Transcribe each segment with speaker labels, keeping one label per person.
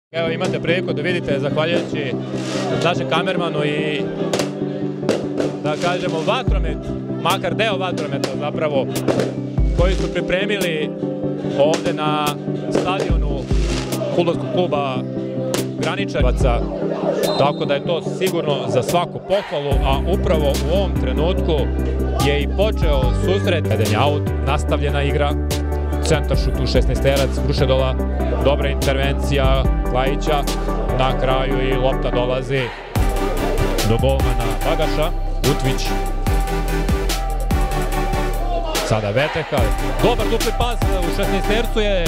Speaker 1: Evo imate priliku da vidite, zahvaljujući našem kamermanu i da kažemo vatromet, makar deo vatrometa zapravo, koji su pripremili ovde na stadionu fudbalskog kluba Graničaraca, tako da je to sigurno za svaku pohvalu, a upravo u ovom trenutku je i počeo susret. Jedan je aut, nastavljena igra, centar šut u 16-terac Krušedola, dobra intervencija Klajića, na kraju i lopta dolazi do golmana Bagaša, Utvić. Sada Veteha, dobar dupli pas u 16-tercu je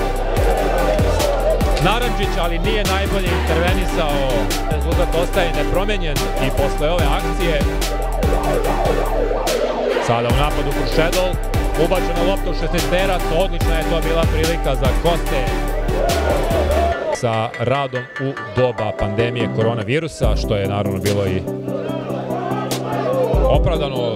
Speaker 1: Narandžić, ali nije najbolje intervenisao. Rezultat ostaje nepromenjen i posle ove akcije. Sada u napadu Krušedol, ubačena lopta u 16-terac, odlična je to bila prilika za goste. Sa radom u doba pandemije koronavirusa, što je naravno bilo i opravdano.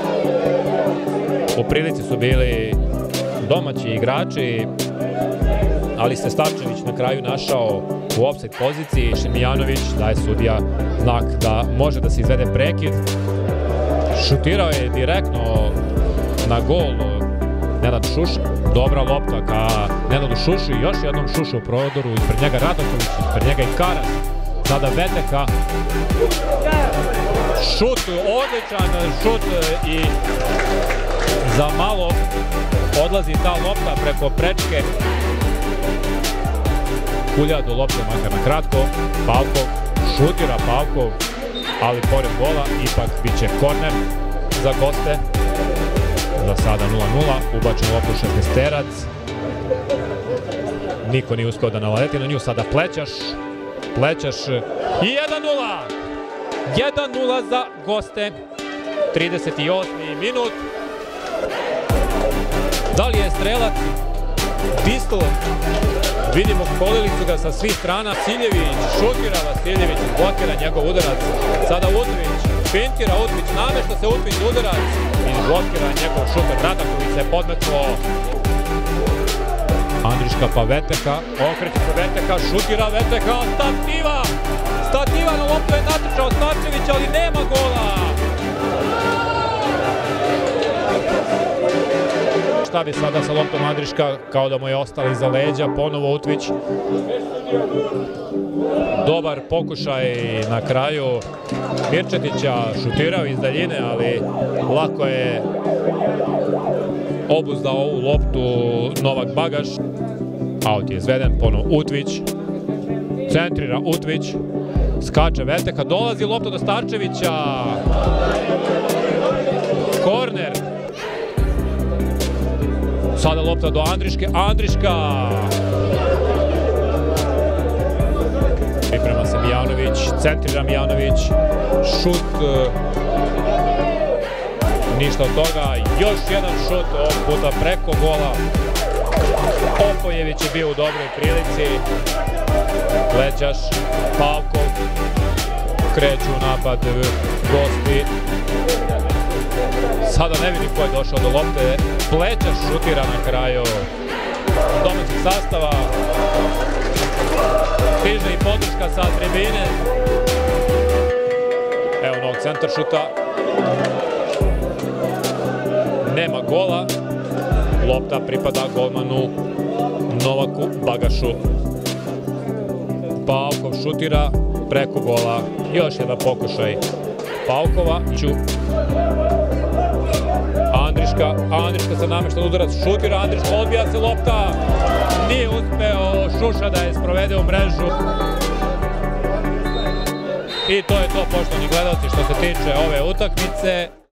Speaker 1: U prilici su bili domaći igrači, ali se Starčević na kraju našao u ofsajd poziciji. Mijanović daje sudija znak da može da se izvede prekid. Šutirao je direktno na gol Nenad Šuš. Dobra lopta ka Nenadu Šušu i još jednom Šušu u prodoru. Ispred njega Radaković, ispred njega i Karas. Sada Veteha. Šut, odličan šut i za malo odlazi ta lopta preko prečke. Kulja do lopte, makar na kratko. Pavkov, šutira Pavkov, ali pored gola ipak bit će korner za goste. Za sada 0-0, ubačen loptu u 16-terac. Niko nije uspeo da naleti na nju, sada Plećaš i 1-0! 1-0 za goste, 38. minut. Da li je strelac Distl? Vidimo kolilicu ga sa svih strana. Vasiljević šutira, Vasiljević izblokira njegov udarac. Sada Utvić, fintira Utvić, namešta se Utvić udarac, izblokira njegov šuter. Radaković se podmetnuo. Andriška pa Veteha, okreće se Veteha, šutira Veteha, stativa na loptu je natrčao Starčević, ali nema gola. Šta bi sada sa loptom Andriška, kao da mu je ostala iza leđa, ponovo Utvić. Dobar pokušaj na kraju Mirčetića, šutirao iz daljine, ali lako je obuzdao ovu loptu Novak Bagaš. Aut je izveden, ponovo Utvić. Centrira Utvić, skače Veteha, dolazi lopta do Starčevića. Korner. Sada lopta do Andriške, Andriška! Priprema se Mijanović, centrira Mijanović, šut, ništa od toga, još jedan šut, ovog puta preko gola. Opojević je bio u dobroj prilici, Plećaš, Pavkov, kreću u napad gosti. Sada ne vidim ko je došao do lopte. Plećaš šutira na kraju domaćeg sastava. Stiže i podrška sa tribine. Evo novog centar šuta. Nema gola. Lopta pripada golmanu Novaku Bagašu. Pavkov šutira preko gola. Još jedan pokušaj Pavkova. Andriška se namešta udarac, šutira Andriška, odbija se lopta. Nije uspeo Šuša da je sprovede u mrežu. I to je to, poštovani gledalci, što se tiče ove utakmice.